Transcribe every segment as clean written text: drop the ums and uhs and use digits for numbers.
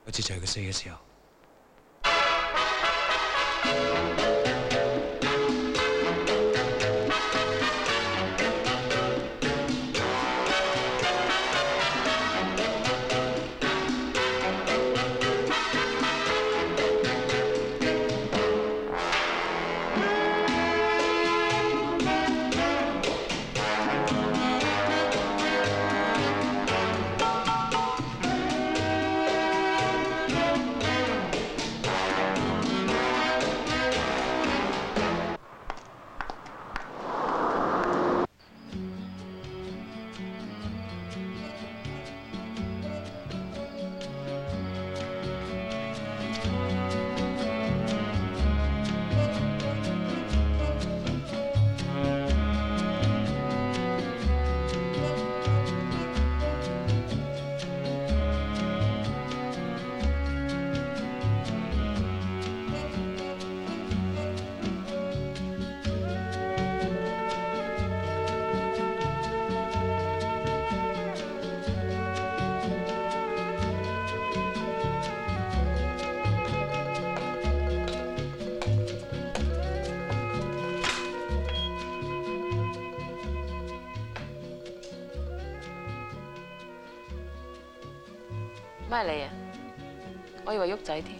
好似就係佢死嘅時候。 咩你啊？我以為旭仔添。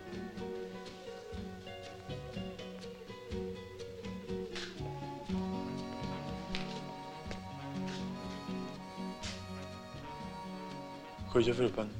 去咗菲律賓。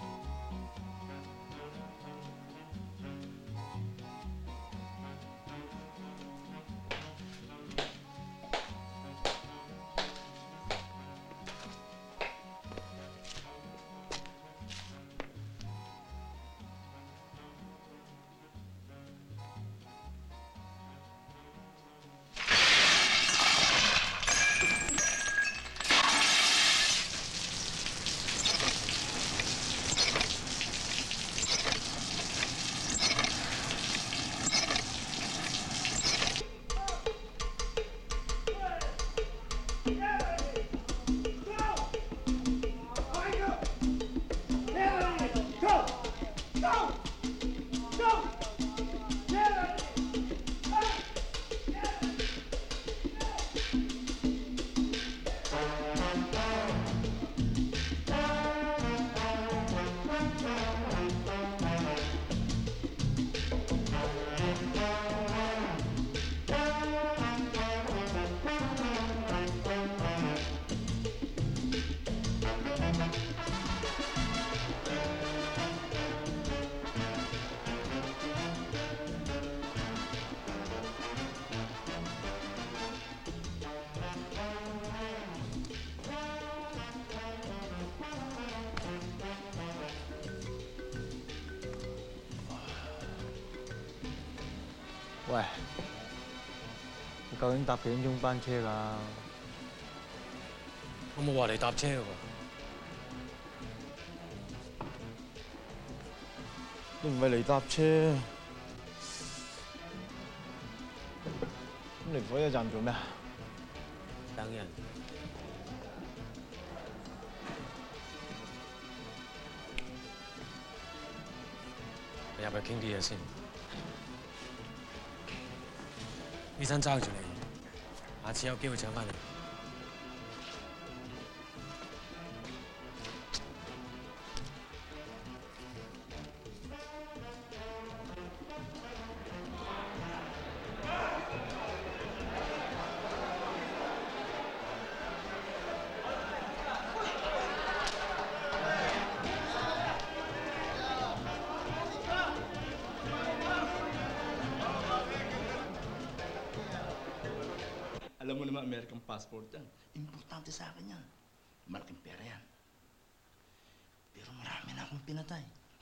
喂，你究竟搭幾點鐘班車㗎？ 我冇話你搭車喎。 都唔係嚟搭車，咁嚟火車站做咩啊？ 等人。你入去傾啲嘢先。醫生爭住你，下次有機會請翻你。 Alam mo naman, American passport yan. Importante sa akin yan. Malaking pera yan. Pero marami na akong pinatay.